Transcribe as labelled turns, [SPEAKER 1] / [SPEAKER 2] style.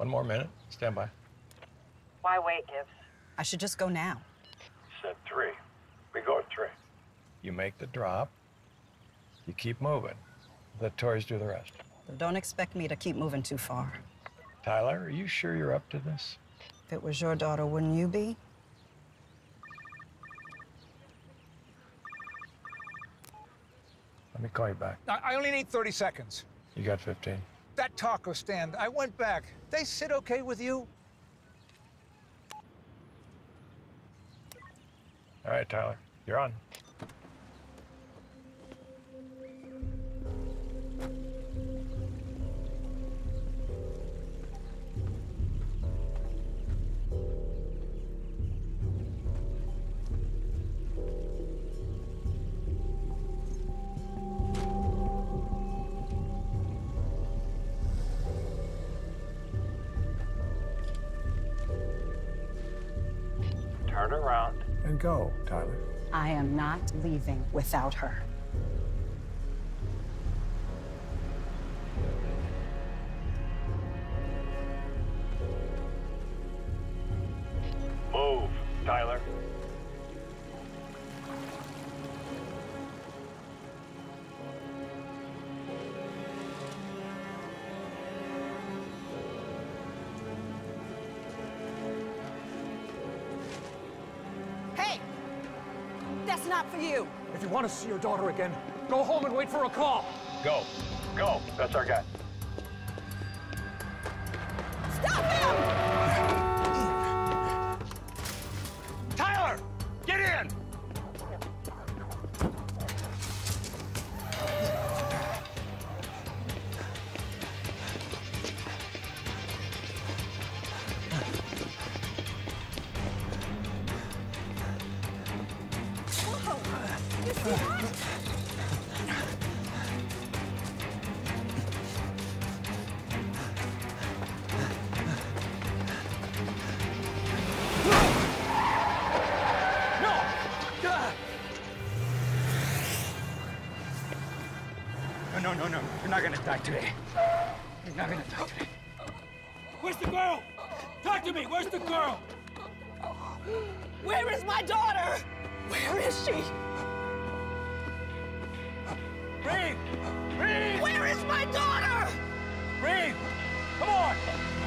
[SPEAKER 1] One more minute. Stand by.
[SPEAKER 2] Why wait, Gibbs?
[SPEAKER 3] I should just go now.
[SPEAKER 1] Said 3. We go at 3. You make the drop. You keep moving. The toys do the rest.
[SPEAKER 3] But don't expect me to keep moving too far.
[SPEAKER 1] Tyler, are you sure you're up to this?
[SPEAKER 3] If it was your daughter, wouldn't you be?
[SPEAKER 1] Let me call you back.
[SPEAKER 4] I only need 30 seconds.
[SPEAKER 1] You got 15.
[SPEAKER 4] That taco stand, I went back. They sit okay with you?
[SPEAKER 1] All right, Tyler, you're on. Turn around. And go, Tyler.
[SPEAKER 3] I am not leaving without her.
[SPEAKER 1] Move, Tyler.
[SPEAKER 3] Hey! That's not for you.
[SPEAKER 5] If you want to see your daughter again, go home and wait for a call.
[SPEAKER 1] Go. Go. That's our guy.
[SPEAKER 3] Stop him!
[SPEAKER 1] Tyler! Get in!
[SPEAKER 3] You see that?
[SPEAKER 4] No. You're not gonna die today. You're not gonna die today.
[SPEAKER 5] Where's the girl? Talk to me. Where's the girl?
[SPEAKER 3] Where is my daughter? Where is she?
[SPEAKER 5] Reed! Reed!
[SPEAKER 3] Where is my daughter?
[SPEAKER 5] Reed! Come on!